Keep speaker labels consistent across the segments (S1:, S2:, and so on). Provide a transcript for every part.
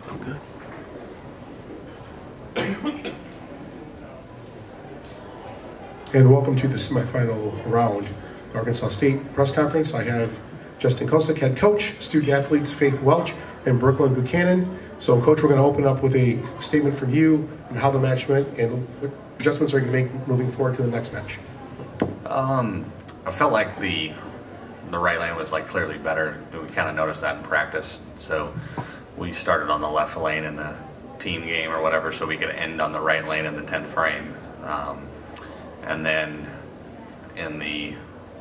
S1: Good. And welcome to the semifinal round, Arkansas State press conference. I have Justin Kosick, head coach, student athletes Faith Welch, and Brooklyn Buchanan. So, Coach, we're going to open up with a statement from you and how the match went and what adjustments are you going to make moving forward to the next match.
S2: I felt like the right lane was like clearly better. We kind of noticed that in practice. So we started on the left lane in the team game or whatever, so we could end on the right lane in the 10th frame. And then in the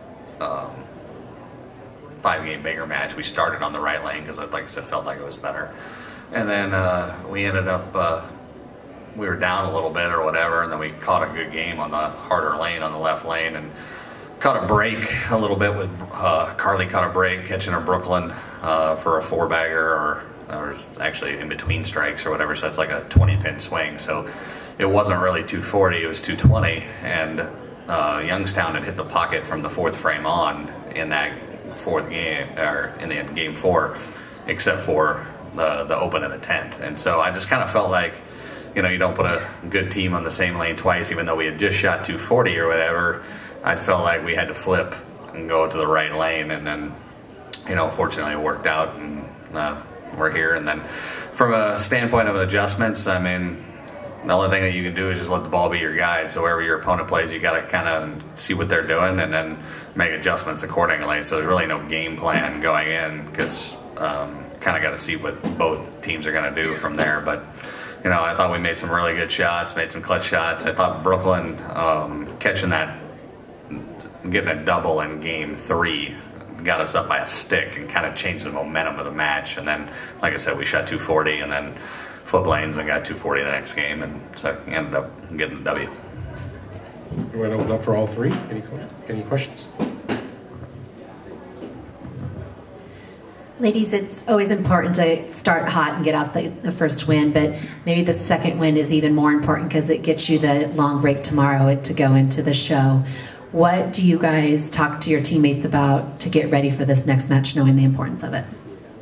S2: 5-game bigger match, we started on the right lane because, like I said, felt like it was better. And then we ended up, we were down a little bit or whatever, and then we caught a good game on the harder lane, on the left lane, and caught a break a little bit with Carly caught a break catching her Brooklyn for a 4-bagger or actually in between strikes or whatever, so it's like a 20-pin swing. So it wasn't really 240, it was 220, and Youngstown had hit the pocket from the 4th frame on in that 4th game, or in the game 4, except for the open of the 10th. And so I just kind of felt like, you know, you don't put a good team on the same lane twice, even though we had just shot 240 or whatever. I felt like we had to flip and go to the right lane, and then, you know, fortunately it worked out, and we're here. And then from a standpoint of adjustments, I mean, the only thing that you can do is just let the ball be your guide. So wherever your opponent plays, you got to kind of see what they're doing and then make adjustments accordingly. So there's really no game plan going in, because kind of got to see what both teams are going to do from there. But, you know, I thought we made some really good shots, made some clutch shots. I thought Brooklyn catching that, getting a double in game 3 got us up by a stick and kind of changed the momentum of the match. And then, like I said, we shot 240 and then flip lanes and got 240 the next game, and so ended up getting the W.
S1: You want to open up for all three? Any questions?
S3: Ladies, it's always important to start hot and get out the first win, but maybe the second win is even more important because it gets you the long break tomorrow to go into the show. What do you guys talk to your teammates about to get ready for this next match, knowing the importance of it?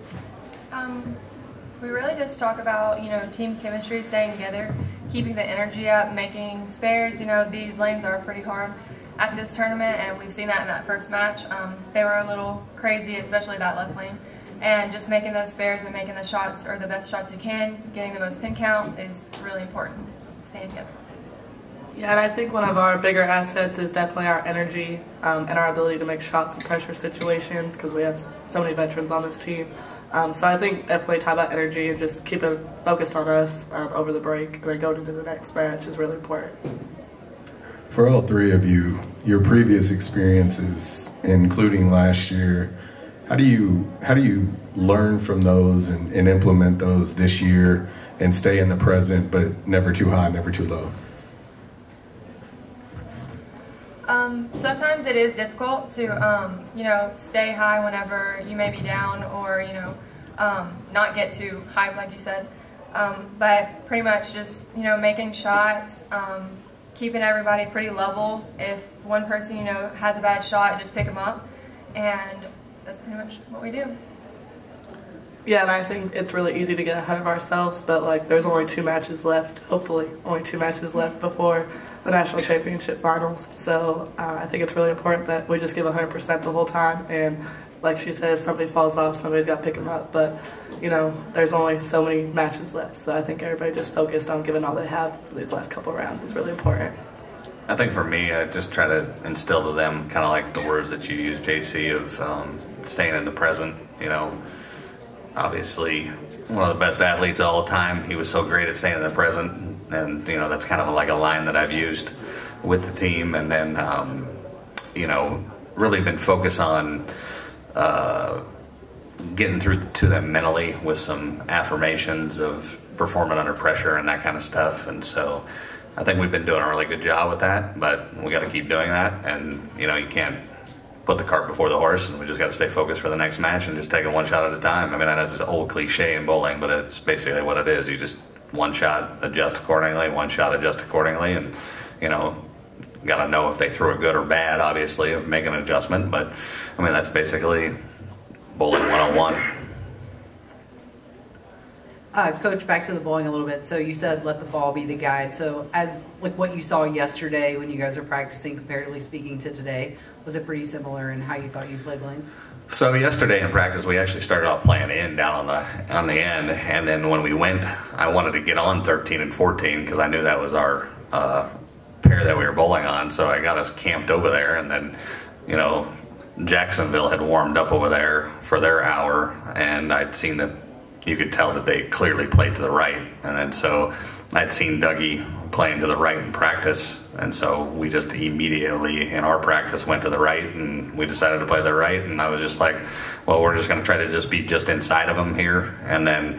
S4: We really just talk about, you know, team chemistry, staying together, keeping the energy up, making spares. You know, these lanes are pretty hard at this tournament, and we've seen that in that first match. They were a little crazy, especially that left lane. And just making those spares and making the shots, or the best shots you can, getting the most pin count is really important. Staying together.
S5: Yeah, and I think one of our bigger assets is definitely our energy and our ability to make shots in pressure situations, because we have so many veterans on this team. So I think definitely talk about energy and just keep it focused on us over the break, and then going into the next match is really important.
S6: For all three of you, your previous experiences, including last year, how do you learn from those and implement those this year and stay in the present, but never too high, never too low?
S4: Sometimes it is difficult to, you know, stay high whenever you may be down, or, you know, not get too high, like you said. But pretty much just, you know, making shots, keeping everybody pretty level. If one person, you know, has a bad shot, just pick them up. And that's pretty much what we do.
S5: Yeah, and I think it's really easy to get ahead of ourselves, but like there's only 2 matches left, hopefully only 2 matches left before the national championship finals. So I think it's really important that we just give 100% the whole time, and like she said, if somebody falls off, somebody's got to pick them up. But you know, there's only so many matches left, so I think everybody just focused on giving all they have for these last couple rounds is really important.
S2: I think for me, I just try to instill to them kind of like the words that you use, JC, of staying in the present. You know, obviously one of the best athletes of all time. He was so great at staying in the present, and you know, that's kind of like a line that I've used with the team. And then you know, really been focused on getting through to them mentally with some affirmations of performing under pressure and that kind of stuff. And so I think we've been doing a really good job with that, but we got to keep doing that. And you know, you can't put the cart before the horse, and we just got to stay focused for the next match and just take it one shot at a time. I mean, I know it's an old cliche in bowling, but it's basically what it is. You just one shot, adjust accordingly, one shot, adjust accordingly, and you know, got to know if they threw it good or bad, obviously, of making an adjustment. But I mean, that's basically bowling 101.
S7: Coach, back to the bowling a little bit. So you said let the ball be the guide. So as like what you saw yesterday when you guys are practicing, comparatively speaking to today, was it pretty similar in how you thought you played lane?
S2: So yesterday in practice, we actually started off playing in down on the end, and then when we went, I wanted to get on 13 and 14 because I knew that was our pair that we were bowling on. So I got us camped over there, and then, you know, Jacksonville had warmed up over there for their hour, and I'd seen that you could tell that they clearly played to the right, and then so I'd seen Dougie playing to the right in practice, and so we just immediately in our practice went to the right, and we decided to play the right, and I was just like, well, we're just going to try to just be just inside of him here, and then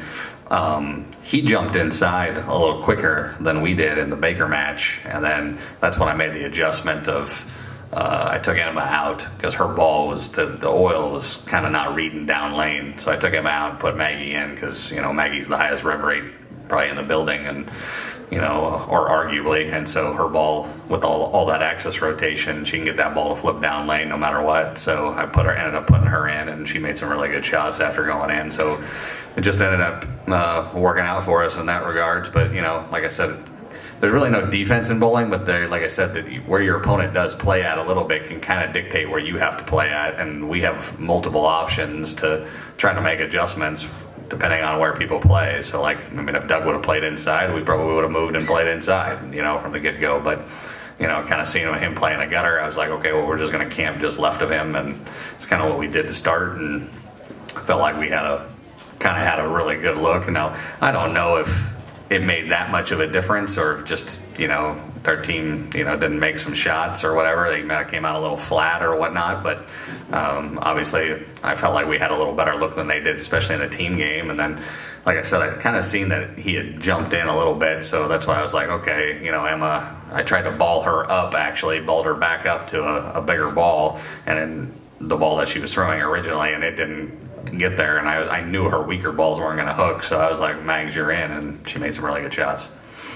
S2: he jumped inside a little quicker than we did in the Baker match, and then that's when I made the adjustment of I took Emma out because her ball was, the oil was kind of not reading down lane. So I took Emma out and put Maggie in because, you know, Maggie's the highest rev rate probably in the building, and, you know, or arguably. And so her ball, with all that axis rotation, she can get that ball to flip down lane no matter what. So I ended up putting her in, and she made some really good shots after going in. So it just ended up working out for us in that regards. But, you know, like I said, there's really no defense in bowling, but there, like I said, that where your opponent does play at a little bit can kind of dictate where you have to play at, and we have multiple options to try to make adjustments depending on where people play. So, like, I mean, if Doug would have played inside, we probably would have moved and played inside, you know, from the get-go. But, you know, kind of seeing him playing a gutter, I was like, okay, well, we're just going to camp just left of him, and it's kind of what we did to start, and I felt like we had had a really good look. Now, I don't know if it made that much of a difference, or just, you know, our team, you know, didn't make some shots or whatever. They might have came out a little flat or whatnot, but obviously I felt like we had a little better look than they did, especially in the team game. And then, like I said, I kind of seen that he had jumped in a little bit, so that's why I was like, okay, you know, Emma, I tried to ball her up, actually balled her back up to a bigger ball, and then the ball that she was throwing originally, and it didn't get there, and I knew her weaker balls weren't going to hook, so I was like, Mags, you're in, and she made some really good shots.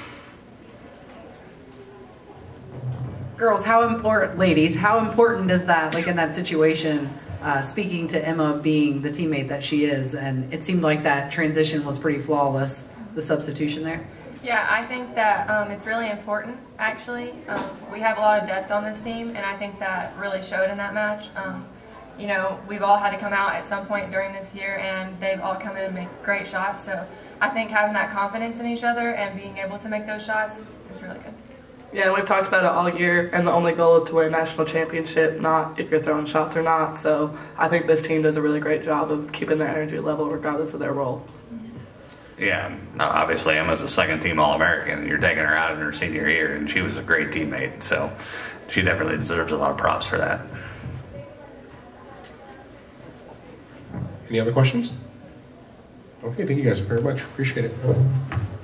S7: Girls, ladies, how important is that, like in that situation, speaking to Emma being the teammate that she is, and it seemed like that transition was pretty flawless, the substitution there?
S4: Yeah, I think that it's really important, actually. We have a lot of depth on this team, and I think that really showed in that match. You know, we've all had to come out at some point during this year, and they've all come in and make great shots. So I think having that confidence in each other and being able to make those shots is really good.
S5: Yeah, and we've talked about it all year, and the only goal is to win a national championship, not if you're throwing shots or not. So I think this team does a really great job of keeping their energy level regardless of their role.
S2: Yeah, obviously Emma's a second-team All-American, and you're taking her out in her senior year, and she was a great teammate. So she definitely deserves a lot of props for that.
S1: Any other questions? Okay, thank you guys very much. Appreciate it.